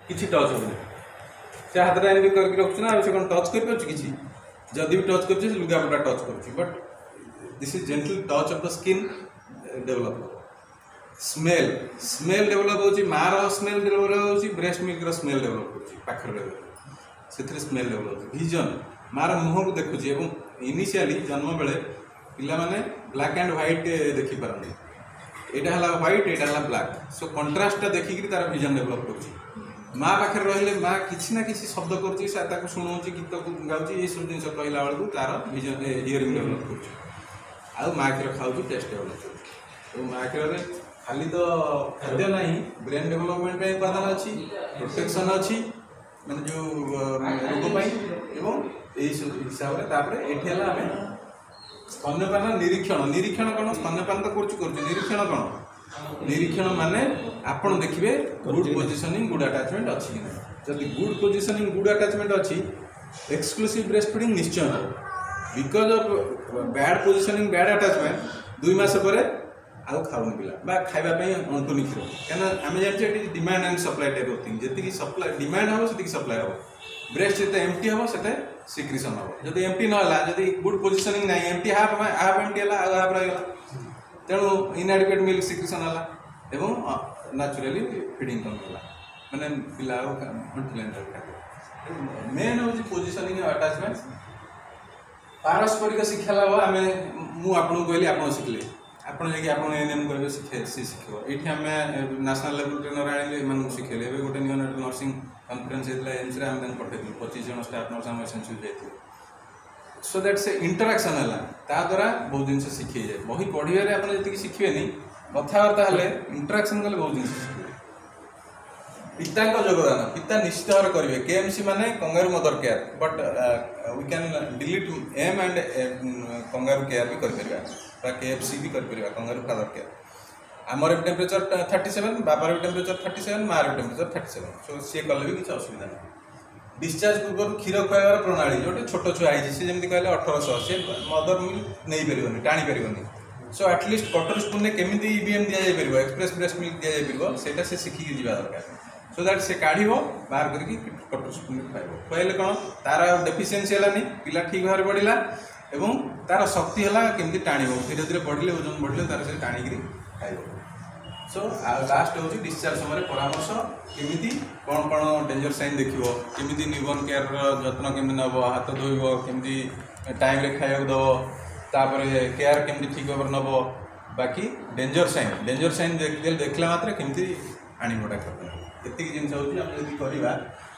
किसी टच हो से हाथ एमती करके रखुना से कौन टच कर किसी जदि भी टच कर लुगापटा टच कर but this is gentle touch of the skin develop smell smell develop हो मार स्मेल डेवलप हो ब्रेस्ट मिल्क स्मेल डेवलप हो पाखर से स्मेल डेवलप विजन मार मुह को देखुची इनिशियली जन्म बेले पिला माने ब्लैक एंड व्हाइट देखी पारंती एटा हला व्हाइट एटा हला ब्लैक सो कंट्रास्ट देखिक तार विजन डेवलप कर माँ पाखे रही माँ किसी ना किसी शब्द कर शुणु गीत गाँची ये सब जिन कहला बेलू तार विजन हियरिंग डेवलप कर माँ क्षीर खाऊ टेस्ट डेवलप कर माँ क्षीर खाली तो खाद्य ना ब्रेन डेवलपमेंट उपादान अच्छी प्रोटेक्शन अच्छी मैंने जो रोग हिसाब से आम स्तन्यपान निरीक्षण निरीक्षण कौन स्तन्यपान तो निरीक्षण कौन निरीक्षण माने आपण देखिए गुड पोजिशनिंग गुड अटैचमेंट अच्छी ना जदि गुड पोजिशनिंग गुड अटैचमेंट अच्छी एक्सक्लूसिव ब्रेस्ट फीडिंग निश्चय because of bad positioning bad attachment 2 मास पर आउ खाऊन पिला खावाई अंतुनि क्षीर क्या आम जानते demand and supply type of thing जी सप्लाई डिमांड हम से सप्लाई हम ब्रेस्ट जिते एम्प्टी हम से सिक्रिशन हम जब एम्प्टी ना जब गुड पोजिशनिंग ना एम्प्टी हाफ एम्प्टी है हाफ रहीगला तेणु इनएडिक्वेट मिल्क सिक्रिशन है नेचुराली फीडिंग कम है मैंने पिला मेन हूँ पोजिशनिंग अटैचमेंट पारस्परिक शिक्षा लाभ आम मुझे कहली आप शिखले आपड़ एनएम करेंगे शिखे सी शिख ये आम नेशनल लेवल ट्रेनर आने शिखेले गोटे नियोनेट नर्सिंग कॉन्फ्रेंस होता है एम्स आम पठेलु 25 जन स्टाफ नर्स आम एसेंशियल जाइए सो दैट से इंटराक्शन है द्वारा बहुत जिन शिखे जाए बही पढ़वे आप जी शिखे कथबार्ता हेल्ले इंटराक्शन कले बहुत जिन शिखे पिता योगदान पिता निश्चित भाव करेंगे केएमसी माने kangaroo mother care but we can delete M and kangaroo care भी कर केएफसी भी कर कंगारू फादर केयर आमर भी टेम्परेचर 37 बाबार भी टेम्परेचर 37 मार भी टेम्परेचर 37 सो सी कले भी किसी असुविधा नहीं डिस्चार्ज पूर्व क्षीर खुआर प्रणाली जो छोट छुआ है जमी कहले 1800 सी मदर मिल्क नहीं पार टाणी पार सो एटलिस्ट कटर स्पून केमी ईबीएम दि जापर एक्सप्रेस ब्रेस्ट मिल्क दि जापर से शिखिकी जा दरकार सो दैट से काढ़ बाहर करके कटर स्पून खाइब खुआले कौन तार डेफिसीएंसी है पिला ठीक भाव बढ़ला एवं तार शक्ति है केमी टाण धीरे धीरे बढ़ले ओजन बढ़ले तार से टाणिक खाइब सो लास्ट हूँ डिस्चार्ज समय परामर्श केमी कौन कौन डेंजर साइन देखो केमी न्यूबॉर्न केयर जत्न केमी नब हाथ धोब केमी टाइम खाया दब तापर केयर केमी ठीक भाव नब बाकी डेंजर साइन देखला मात्र केमी आणीबटा ये जिन हूँ आम जब करवा